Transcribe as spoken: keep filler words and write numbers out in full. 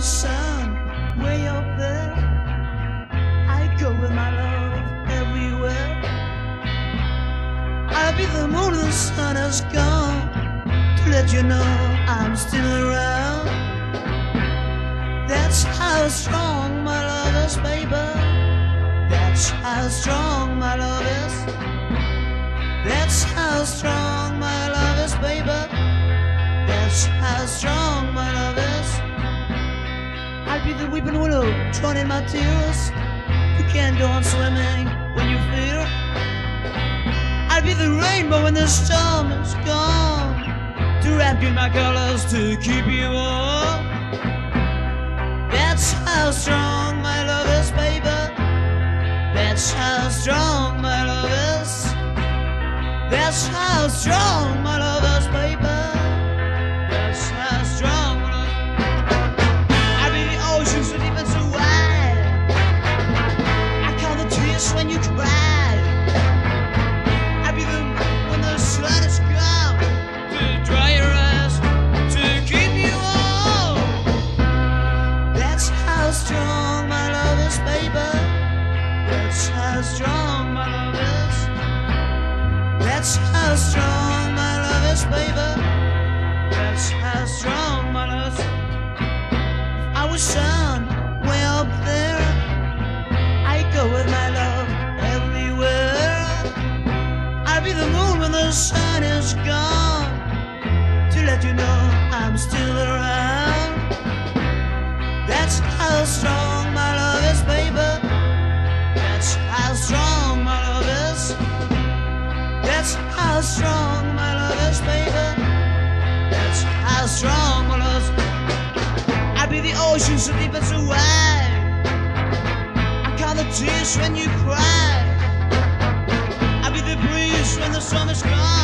was sun way up there, I'd go with my love everywhere. I'd be the moon and the sun has gone to let you know I'm still around. That's how strong my love is, baby. That's how strong my love is. That's how strong my love is, baby. That's how strong my love is. I'd be the weeping willow, drowning my tears. You can't go on swimming when you fear. I'd be the rainbow when the storm is gone, to wrap you in my colors to keep you warm. That's how strong my love is, baby. That's how strong my love is. That's how strong my love is, baby. That's how strong my love is. I'd be the ocean so deep and so wide. I count the tears when you cry. I'd be the when the sun is gone, to dry your eyes, to keep you warm. That's how strong my love is, baby. That's how strong my love is. That's how strong my love is, baby. That's how strong my love is. If I was sun way up there, I'd go with my love everywhere. I'd be the moon when the sun is gone, to let you know I'm still around. That's how strong my love is, baby. That's how strong my love is. That's how strong my love is, baby. That's how strong my love is. I'd be the ocean so deep and so wide. I count the tears when you cry. I'd be the breeze when the sun is gone.